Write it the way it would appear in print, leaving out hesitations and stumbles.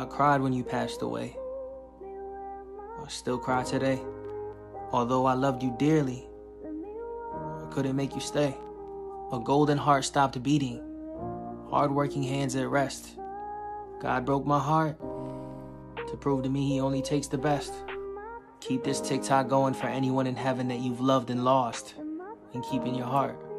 I cried when you passed away. I still cry today. Although I loved you dearly, I couldn't make you stay. A golden heart stopped beating, hard-working hands at rest. God broke my heart to prove to me he only takes the best. Keep this TikTok going for anyone in heaven that you've loved and lost, and keep in your heart.